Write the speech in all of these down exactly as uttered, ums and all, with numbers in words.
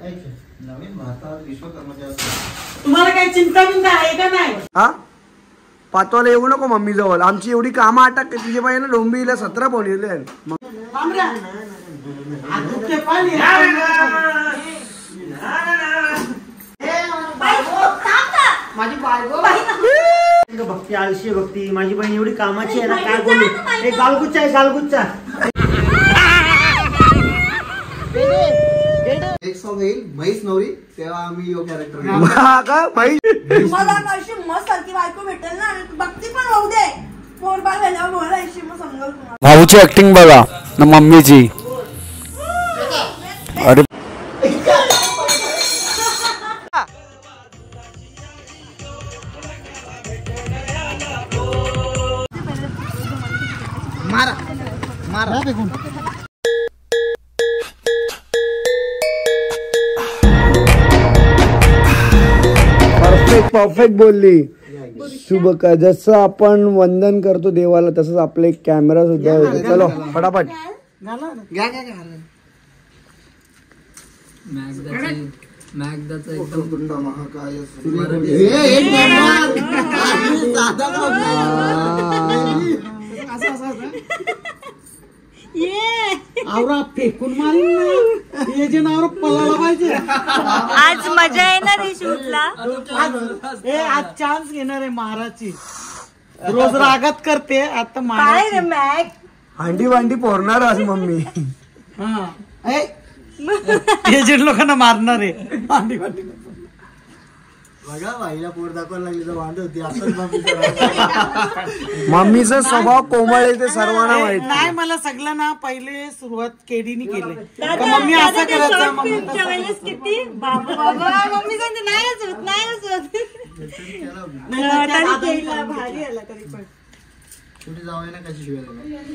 नवीन भारतात विश्वकर्माच्या तुम्हाला काही चिंता बिंता आहे का नाही? हा पातवाला येऊ नको मम्मी जवळ, आमची एवढी कामं अटक तुझे पाहिजे ना. डोंबीला सतरा फोन येले. माझी बायको भक्ती आळशी भक्ती, माझी बहीण एवढी कामाची आहे ना, काय बोलू. एक गालगुच्चा आहे गालगुच्चा. एक सॉन्ग येईल म्हैस नवरी, तेव्हा आम्ही यो कॅरेक्टर मला अशी मस्त सारखी बायको भेटेल ना, भक्ती पण होऊ दे. पोर बाळ झाल्यावर मला अशी मग समजल. भाऊची ऍक्टिंग बघा ना मम्मीची. अरे मारा मारा परफेक्ट परफेक्ट बोलली. शुभ का जसं आपण वंदन करतो देवाला तसंच आपले कॅमेरा सुद्धा होते. चलो फटाफट घ्या घ्या घ्या. मॅगदाचा एकदम महाकाय आवरा फेकून मारीन ना, हे जे नाव पळायला पाहिजे. आज मजा येणार आहे शूटला. आज चान्स घेणार आहे महाराजची. रोज रागात करते, आता काय मॅग हांडी वांडी पोरणार आज मम्मी. हा एजंट लोकांना मारणार आहे. हांडी वांडी बघा बाईला पोर दाखवायला लागली तर वांड होती. मम्मीचा स्वभाव कोमळ आहे ते सर्वांना माहित. नाही, मला सगळ्यांना पहिले सुरुवात केडीने केली. मम्मी असं करायचं किती बाबा बाबा मम्मी सांगते नाहीच होत नाहीच होत. भारी आला तरी पण कुठे जावायला कशी शिवायला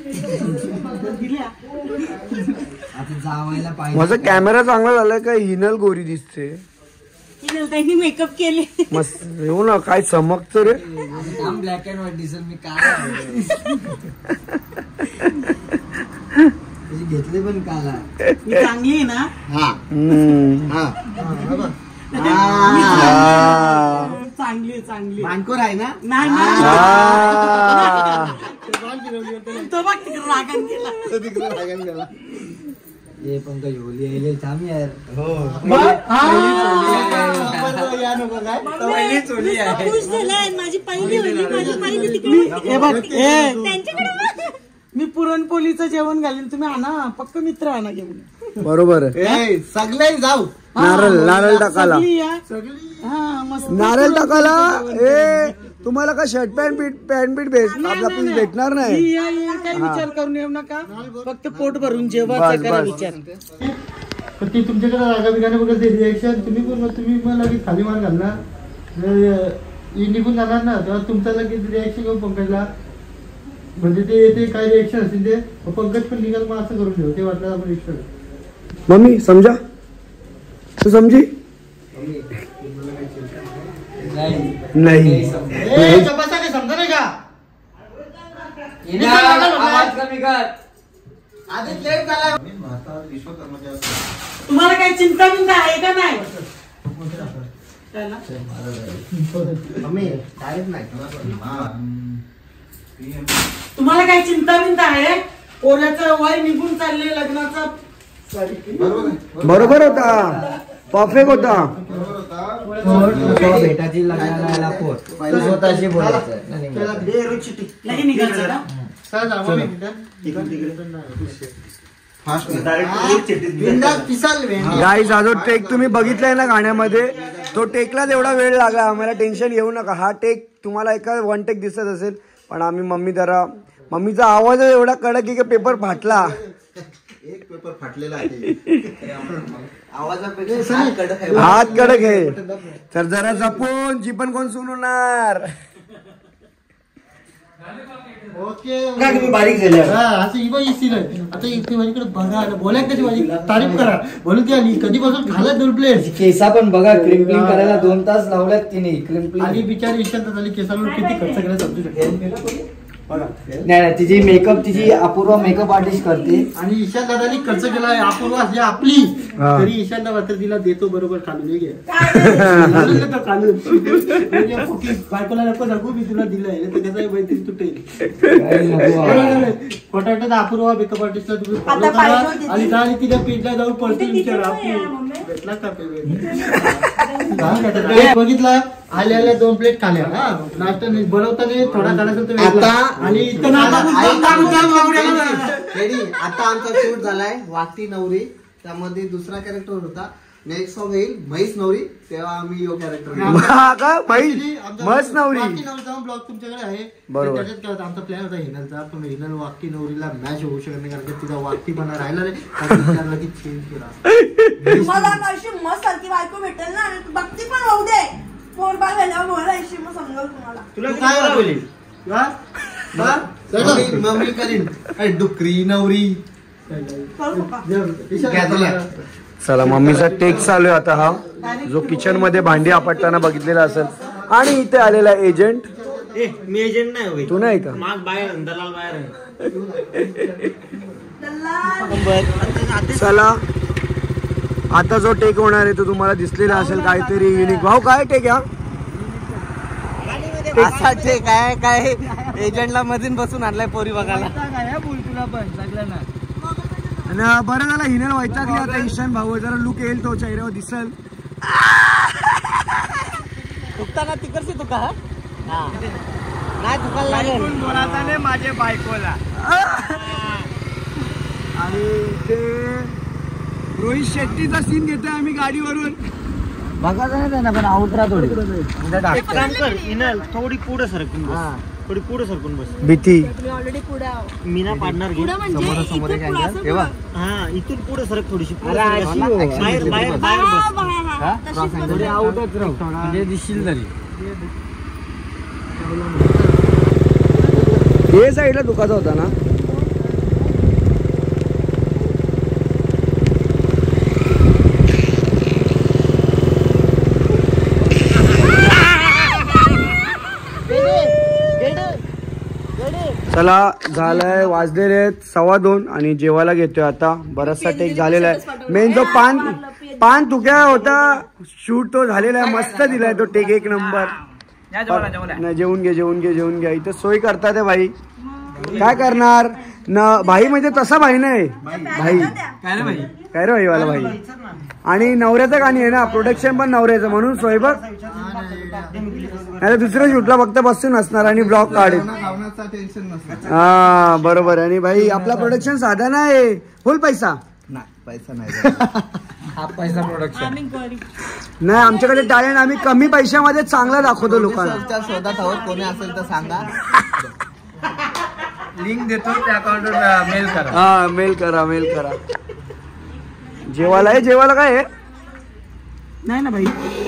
जावायला पाहिजे. माझा कॅमेरा चांगला झालाय का? हिनल गोरी दिसते. त्यांनी मेकअप केले मस्त. येऊ ना काय चमकत रे. ब्लॅक अँड व्हाईट दिसेल मी काय घेतले पण काला चांगली आहे ना. हा चांगली चांगली मानकोर आहे ना. नाही तो बघ तिकडे रागान गेला. तिकडे रागान गेला. ये पंकज होली आले थांब यार. हो माझी पहिली होली माझी पहिली तिकडे. मी पुरणपोळीचं जेवण घालीन, तुम्ही आणा पक्क मित्र आणा घेऊन. बरोबर सगळे जाऊ. नारळ नारळ टाकायला हा मस्त नारळ टाकायला. ए तुम्हाला का शर्ट पॅन्ट पीठ पॅन्ट पीठ भेट आपला पीठ भेटणार नाही. काही विचार करून येऊ नका, फक्त पोट भरून जेवायचा करा विचार. ती तुमच्याकडे रागा बिगाने बघत रिएक्शन तुम्ही पूर्ण तुम्ही पण लगेच खाली मार घालणार, निघून जाणार ना, तेव्हा तुमचा लगेच रिएक्शन घेऊन पंकजला म्हणजे ते ते काय रिएक्शन असेल ते पंकज पण निघाल मग असं करून ठेव. ते वाटलं आपण रिएक्शन. मम्मी समजा तू समजी नाही समजा नाही का. आवाज कमी कर. आधीच लेट झाला. भारतात विश्वकर्माच्या तुम्हाला काही चिंता बिंता आहे का नाही? मम्मी डायरेक्ट नाही. तुम्हाला काही चिंता बिंता आहे? पोराचं वय निघून चालले लग्नाचा. बरोबर होता. परफेक्ट होता. भेटायची लग्नाला स्वतःशी बोलायचं नाही निघायचं ना. गाईज हा जो टेक तुम्ही बघितलाय ना गाण्यामध्ये, तो टेकला एवढा वेळ लागला. आम्हाला टेन्शन घेऊ नका. हा टेक तुम्हाला एका वन टेक दिसत असेल, पण आम्ही मम्मी जरा मम्मीचा आवाज एवढा कडक की पेपर फाटला. एक पेपर फाटलेला आहे. आवाजापेक्षा हात कडक आहे. तर जरा जपून जी पण कोण सुनणार. ओके बारीक झाले असं ही बाई सीन आहे. आता इथे माझ्याकडे बघा बोलाय कशी माझी तारीफ करा म्हणून ती आली. कधीपासून घालत दोन प्लेट केसा पण बघा क्रिम्पलिंग करायला दोन तास लावल्यात तिने क्रिम्पलिंग. आणि बिचारी विचारतात झाली केसांवर किती खर्च करायला समजू शकते. नाही नाही, तिची मेकअप तिची अपूर्व मेकअप आर्टिस्ट करते. आणि ईशान दादानी खर्च केला अपूर्व असली आपली हा. तरी ईशान दा मात्र तिला देतो बरोबर खालून हे घे. खालून बायकोला नको सांगू मी तुला दिलंय तर कसं माहिती तुटेल. फटाफट अपूर्व मेकअप आर्टिस्टला तुम्ही follow आता पाहिजे करा होती ती. आणि जा आणि तिच्या पेजला जाऊन पर्सनल किती विचारा किती आहे, मम्मी? भेटला का payment? बघितलं आल्या आल्या दोन प्लेट खाल्या हा नाश्ता नाही बनवताना थोडा काढायचा तर वेगळा. आता आणि इथं नाश्ता रेडी आता आमचा शूट झालाय वाटी नवरी त्यामध्ये दुसरा कॅरेक्टर होता नेक्स्ट सॉन्ग येईल म्हैस नवरी तेव्हा आम्ही यो कॅरेक्टर का बाई मस्त नवरी ब्लॉग तुमच्याकडे आहे बरोबर. त्याच्यात काय होतं आमचा प्लॅन होता हिनलचा पण हिनल वाकी नवरीला मॅच होऊ शकत नाही कारण की तिचा वाकीपणा राहिला नाही कारण विचारला की चेंज केला. मला अशी मस्त सारखी बायको भेटेल ना आणि बघती पण होऊ दे पोरबाळ झाल्यावर बोला अशी मग समजाल तुम्हाला. तुला काय बोलली मम्मी मम्मी करीन अरे डुकरी नवरी करू का? चला मम्मीचा टेक चालू आहे आता हा जो किचन मध्ये भांडी आपटताना बघितलेला असेल. आणि इथे आलेला एजंट. ए मी एजंट नाही होई तू नाही का? माग बाहेर दलाल बाहेर आहे. दल्ला. चला आता जो टेक होणार आहे तो तुम्हाला दिसलेला असेल काहीतरी युनिक. भाऊ काय टेक या असाचे काय काय एजंटला मधून बसून आणलाय पोरी बघायला. आणि बरं झालं हिनल वैतागली आता ईशान भाऊ जरा लुक येईल तो चेहऱ्यावर दिसल. दुखताना तिकडची तुका नाही दुखायला लागेल माझ्या बायकोला आणि ते रोहित शेट्टीचा सीन घेतोय आम्ही गाडीवरून. बघा नाही ना पण आउटरा थोडी एक काम कर इनल थोडी पुढे सरकून बस थोडी पुढे सरकून बस. भीती तुम्ही ऑलरेडी पुढे आहो. मी ना पाडणार घे पुढे म्हणजे इथे पुढे असं पुढे. हा इथून पुढे सरक थोडीशी पुढे अरे, सरक. अशी हो. बाहेर बाहेर बाहेर हा, बस. हा, हा. तशीच बस. थोडी आउटच राहू म्हणजे दिसशील तरी. हे साईडला दुखाचा होता ना. चला झालंय वाजलेले आहेत सव्वा दोन आणि जेवायला घेतोय आता. बराचसा टेक झालेला आहे. मेन जो पान पान तुक्या होता शूट तो झालेला आहे. मस्त दिलाय तो टेक एक नंबर. नाही जेवून घे जेवून घे जेवून घ्या. इथं सोय करतात आहे भाई. काय करणार न भाई म्हणजे तसा भाई नाही भाई काय रे भाई वाला भाई. आणि नवऱ्याचं गाणी आहे ना प्रोडक्शन पण नवऱ्याचं म्हणून सोय बघ. नाही दुसऱ्या शूटला फक्त बसून असणार आणि ब्लॉग काढेल. हा बरोबर. आणि भाई आपला प्रोडक्शन साधा नाही फुल पैसा पैसा नाही हाफ पैसा प्रोडक्शन नाही. आमच्याकडे टॅलेंट आम्ही कमी पैशामध्ये चांगला दाखवतो लोकांना. शोधात आहोत कोणी असेल तर सांगा. लिंक देतो त्या अकाउंटवर मेल करा. हा मेल करा मेल करा. जेवायला आहे जेवायला काय आहे नाही ना भाई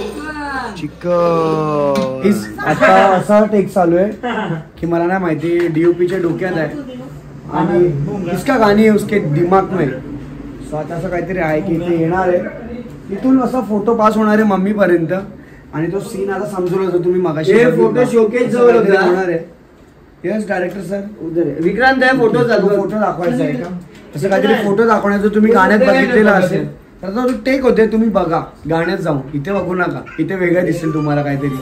चिकन. आता असा टेक चालू आहे की मला नाही माहिती डीओपीच्या डोक्यात आहे आणि इसका गाणी आहे उसके दिमाग में. सो आता असं काहीतरी आहे की ते येणार आहे तिथून असा फोटो पास होणार आहे मम्मी पर्यंत. आणि तो सीन आता समजून होतो तुम्ही मगाशी फोटो शोकेस जवळ होता. होणार आहे. यस डायरेक्टर सर उधर आहे. विक्रांत आहे फोटो फोटो दाखवायचा आहे का असं काहीतरी फोटो दाखवण्याचं तुम्ही गाण्यात बघितलेलं असेल तर तो टेक होते तुम्ही बघा गाण्यात जाऊन. इथे बघू नका इथे वेगळं दिसेल तुम्हाला काहीतरी.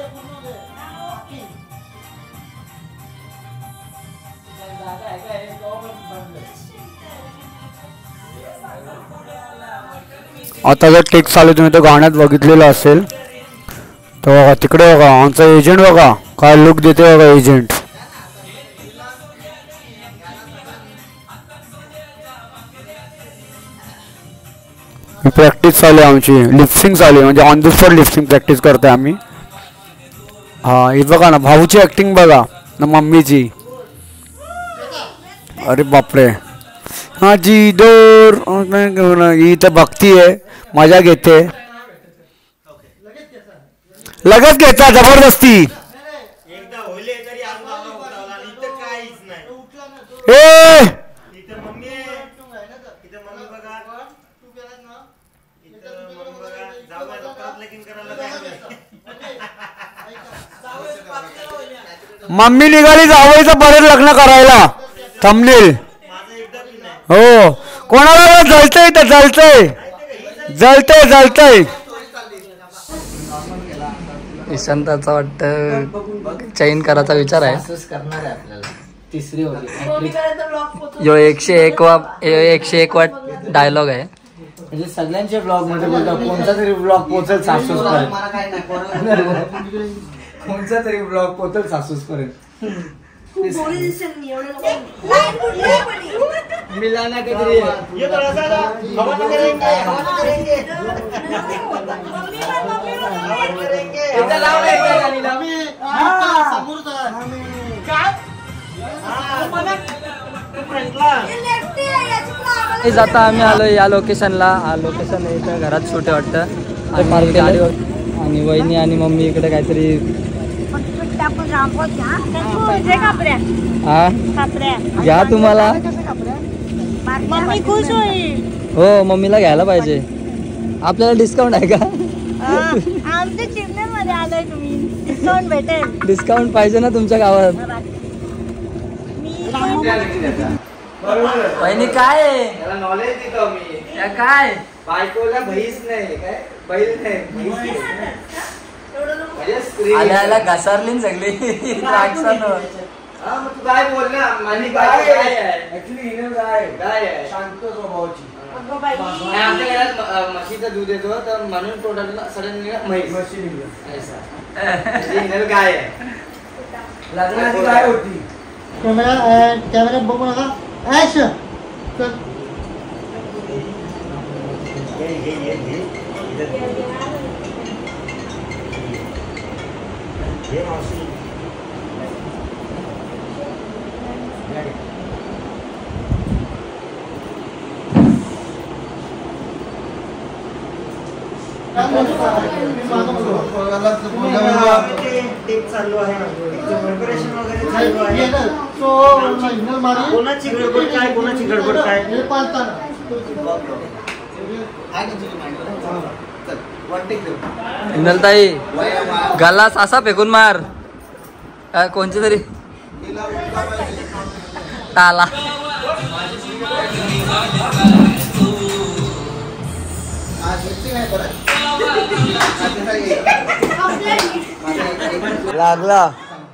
आता जर टेक चालू तुम्ही तो गाण्यात बघितलेलं असेल तर बघा तिकडे बघा आमचा एजंट बघा काय लुक देते बघा एजंट. प्रॅक्टिस चालू आहे आमची लिपसिंग चालू आहे म्हणजे on the spot lip sync practice करतोय आम्ही. हा हे बघा ना भाऊची ऍक्टिंग बघा ना मम्मीची. अरे बापरे. हा जी दोर ही तर भक्ती आहे मजा घेते लगेच घेता जबरदस्ती. एकदा होले तरी आज बाबा उठवला आणि इथं काहीच नाही. ए इथं मम्मी आहे. इथं मम्मी बघा इथं मम्मी बघा जाऊ परत लगीन करायला काय मम्मी निघाली जावईचं परत लग्न करायला थांबलेल. हो कोणाला जळतंय तर जळतंय जळतंय जळतंय. ईशांताचा वाटतं चैन करायचा विचार आहे. करणार आहे आपल्याला तिसरी होती. यो एकशे एक वा एकशे एक वाट डायलॉग आहे. म्हणजे सगळ्यांच्या ब्लॉग मध्ये बोलतो कोणता तरी ब्लॉग पोहोचल सासूस पर्यंत. कोणता तरी ब्लॉग पोहोचल सासूस पर्यंत. मिलाना काहीतरी जाता आम्ही आलो या लोकेशनला. लोकेशन इथं घरात शूट आहे वाटतं. आणि गाडीवर आणि वहिनी आणि मम्मी इकडे काहीतरी हा घ्या तुम्हाला. मम्मी खुश होईल. हो मम्मीला घ्यायला पाहिजे. आपल्याला डिस्काउंट आहे का? आमच्या चिमण्यामध्ये आलोय तुम्ही डिस्काउंट भेटेल. डिस्काउंट पाहिजे ना तुमच्या गावात. वहिनी काय आहे? नॉलेज देतो मी. काय बायकोला भईच नाही काय बैल नाही. आल्या आल्या घसारली सगळी द्राक्षानं. हा मग तू काय बोल ना. आणि काय ऍक्च्युली हिने काय काय आहे शांत स्वभावाची. आमच्या घरात म्हशीचं दूध येतो तर म्हणून टोटल सडन म्हैस म्हशी हिने काय आहे. लग्नाची काय होती. कॅमेरा कॅमेरा बघू नका. ऍक्शन चल. चालू आहे प्रिपरेशन वगैरे चालू आहे. कोणाची गडबड काय कोणाची गडबड काय इंदलताई गल्लास असा फेकून मार. कोणची तरी टाला. लागला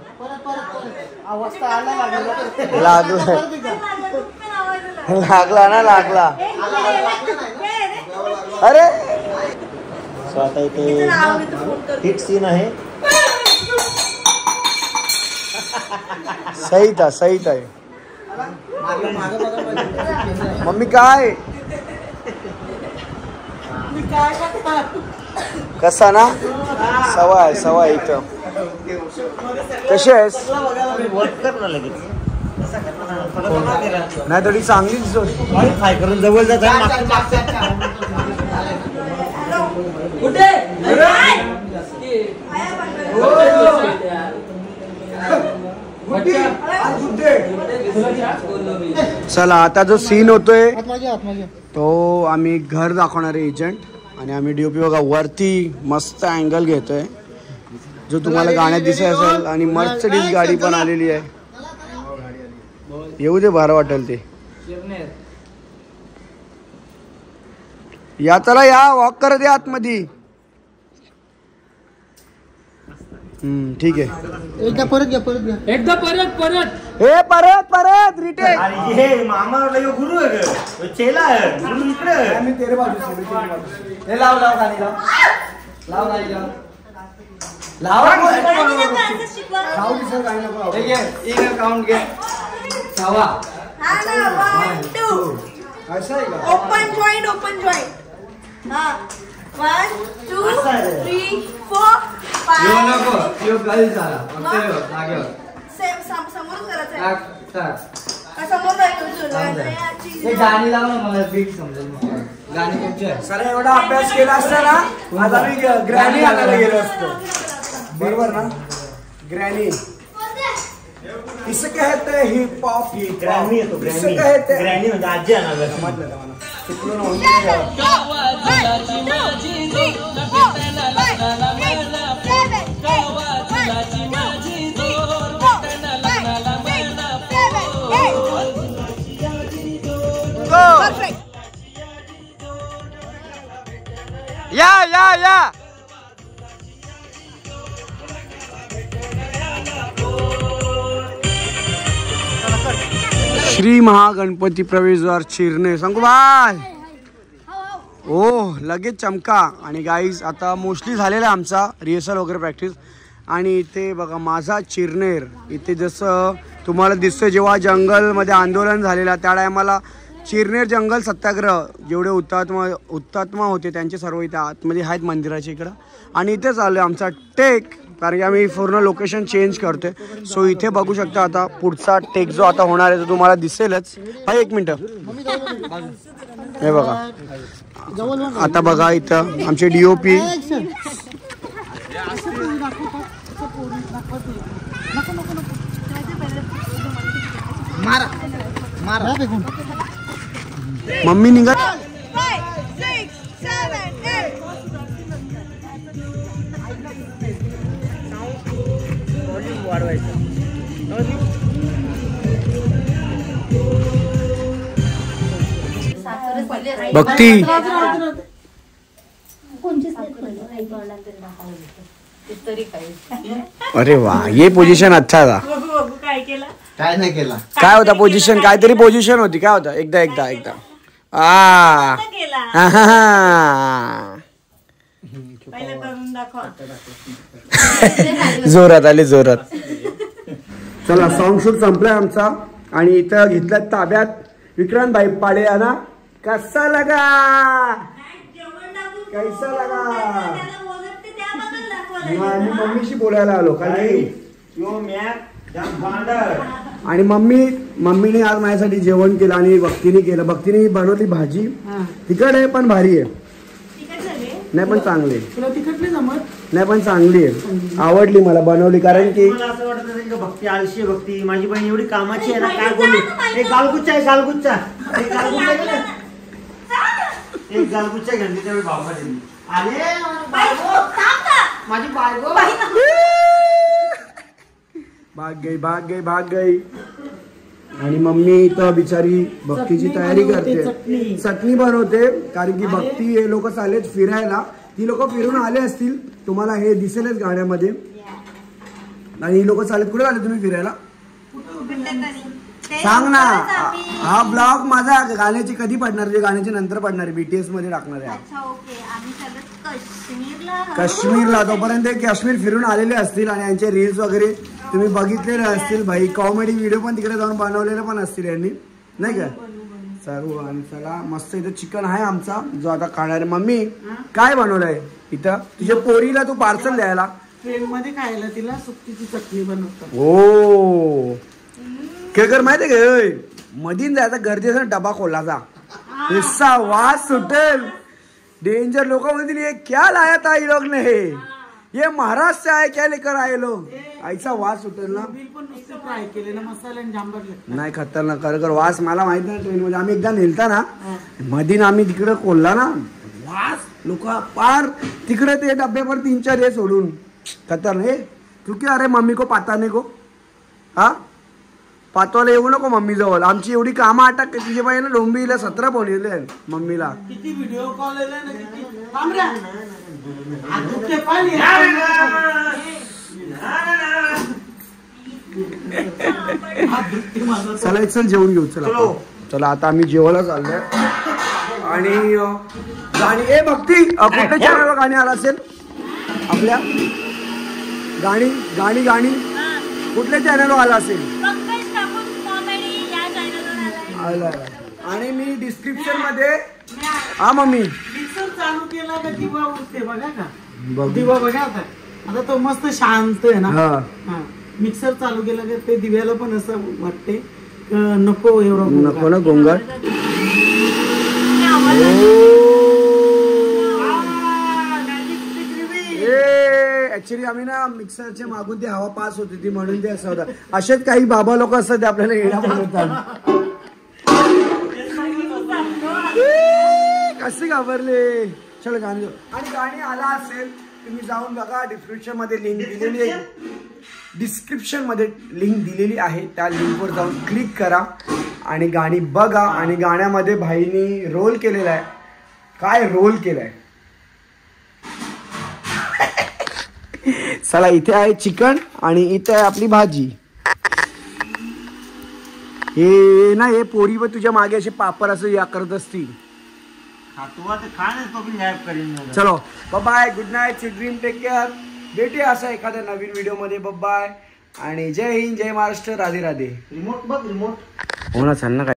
लागला लागला ना लागला. अरे आता इथे हिट सीन आहे. सहित आहे सहित आहे. मम्मी काय कसा ना सवाय सवाय इथं कशी आहेस. नाही थोडी चांगलीच काय करून जवळ जात चला आता जो सीन होतोय तो आम्ही घर दाखवणार आहे एजंट. आणि आम्ही डीओपी बघा वरती मस्त अँगल घेतोय जो तुम्हाला गाण्यात दिसत असेल. आणि मर्सिडीज गाडी पण आलेली आहे. येऊ दे बरं वाटेल ते. या चला या वॉक करत या आतमध्ये. हम्म ठीक आहे. एकदा परत घ्या परत घ्या एकदा परत परत हे परत परत रिटेक. हे मामा गुरु आहे चेला आहे गुरु इकडे. हे लाव लाव गाणी लाव लाव गाणी लाव लाव काउंट घे. सहा ओपन जॉईंट ओपन जॉईंट. हा one two three four five. नको यो गाली झाला मागे सेम समोर करायचं आहे. टाक समोर हे गाणी लाव ना मला बीट समजेल. गाणी कोणची आहे. सर एवढा अभ्यास केला असता ना आता मी ग्रॅनी आणायला गेलो असतो. बरोबर ना ग्रॅनी. किसं कहते हैं हिप हॉप. ग्रॅमी येतो ग्रॅमी ग्रॅमी म्हणजे आजी आणायला समजलं मला. या या या श्री महागणपती प्रवेशद्वार चिरणे सांगू बाय. ओ लगेच चमका. आणि गाईज आता मोस्टली झालेला आहे आमचा रिहर्सल वगैरे प्रॅक्टिस. आणि इथे बघा माझा चिरनेर. इथे जसं तुम्हाला दिसतं जेव्हा जंगलमध्ये आंदोलन झालेलं त्या टायमाला चिरनेर जंगल सत्याग्रह जेवढे हुतात्मा हुतात्मा होते त्यांचे सर्व इथे आतमध्ये आहेत मंदिराच्या इकडं. आणि इथे चालू आहे आमचा टेक, कारण की आम्ही पूर्ण लोकेशन चेंज करतोय. सो इथे बघू शकता आता पुढचा टेक जो आता होणार आहे तो तुम्हाला दिसेलच. हा एक मिनटं हे बघा. आता बघा इथं आमचे डी ओ पी मम्मी निघत. भक्ती अरे वा ये पोझिशन अच्छा था. काय नाही केला. काय होता पोझिशन? काहीतरी पोझिशन होती. काय होता? एकदा एकदा एकदा आ जोरात आले जोरात. चला सॉन्ग शूट संपलाय आमचा. आणि इथं घेतला ताब्यात विक्रांत भाई पाडे ना. कसा लगा कैसा लगा. मी मम्मीशी बोलायला आलो कारण आणि मम्मी मम्मीने आज माझ्यासाठी जेवण केलं आणि भक्तीने केलं. भक्तीने बनवली भाजी. तिखट आहे पण भारी आहे. नाही पण चांगली आहे. नाही पण चांगली आहे. आवडली मला बनवली. कारण की मला असं वाटत असेल का भक्ती आळशी भक्ती माझी बहीण एवढी कामाची आहे ना काय बोलू. एक गालगुच्चा आहे गालगुच्चा एक गालगुच्चा एक गालगुच्चा घंटी त्यावेळी भावना दिली. अरे माझी बायको भाग गई भाग गई भाग गई. आणि मम्मी इथं बिचारी भक्तीची तयारी करते. चटणी बनवते कारण की भक्ती हे लोक चालेत फिरायला. ती लोक फिरून आले असतील तुम्हाला हे दिसेलच गाण्यामध्ये. आणि ही लोक चालेत. कुठे आले तुम्ही फिरायला? सांग ना. हा ब्लॉग माझा गाण्याची कधी पडणार? जे गाण्याचे नंतर पडणार बीटीएस मध्ये टाकणार आहे. काश्मीरला. तोपर्यंत काश्मीर फिरून आलेले असतील आणि यांचे रील्स वगैरे तुम्ही बघितलेले असतील. भाई कॉमेडी व्हिडिओ पण तिकडे जाऊन बनवलेले पण असतील यांनी नाही का सर्व. आणि चला मस्त इथं चिकन आहे आमचा जो आता खाणार. मम्मी काय बनवलंय इथं? तुझ्या पोरीला तू पार्सल द्यायला ट्रेन मध्ये खायला तिला सुकटीची चटणी बनवतात. हो काय कर माहितीये का मधीन जायचा गरजेचा डबा खोलाचा हिस्सा वास सुटेल. डेंजर लोक म्हणतील ये क्या लाया था ये लोग ने. ये महाराष्ट्र से आए क्या लेकर आए लोग. ऐसा वास सुटेल ना. फ्राय केलेलं मसाला नाही खतरनाक खरं वास. मला माहित नाही ट्रेन मध्ये आम्ही एकदा नेलता ना मधीन आम्ही तिकडे खोलला ना वास. लोक पार तिकडे ते डब्यावर तीन चार हे सोडून खतरनाक. तू क्या अरे मम्मी को पाताने को हा पातवाला येऊ नको मम्मी जवळ. आमची एवढी कामं अटक तुझ्या बाईला डोंबीला सतरा फोन येले मम्मीला. किती व्हिडिओ कॉल चला एक चल जेवून घेऊ. चला चला आता आम्ही जेवायला चाललोय. आणि गाणी ए भक्ती कुठल्या चॅनलवर गाणी आला असेल आपल्या? गाणी गाणी गाणी कुठल्या चॅनलवर आला असेल? आणि मी डिस्क्रिप्शन मध्ये हा मम्मी मिक्सर चालू केला का दिवा उठते बघा का. दिवा बघा आता आता तो मस्त शांत आहे ना. हा मिक्सर चालू केला का ते दिव्याला पण असं वाटते नको एवढं नको ना गोंगाट. ऍक्च्युली आम्ही ना मिक्सरच्या मागून ती हवा पास होती ती म्हणून ते असं होतं. असेच काही बाबा लोक असतात ते आपल्याला येणा बनवतात. कसे घाबरले. चल गाणी. आणि गाणी आला असेल तुम्ही जाऊन बघा. डिस्क्रिप्शन मध्ये लिंक दिलेली आहे. डिस्क्रिप्शन मध्ये लिंक दिलेली आहे त्या लिंकवर जाऊन क्लिक करा आणि गाणी बघा. आणि गाण्यामध्ये भाईनी रोल केलेला आहे. काय रोल केलाय चला इथे आहे चिकन आणि इथे आहे आपली भाजी. हे ना हे पोरी व तुझ्या मागे असे पापड असं या करत असतील. चलो bye, good night, sweet dream, take care. भेटूया असा एखाद्या नवीन व्हिडिओ मध्ये. बाय आणि जय हिंद, जय महाराष्ट्र, राधे राधे. रिमोट बघ, रिमोट हो ना, चाल ना.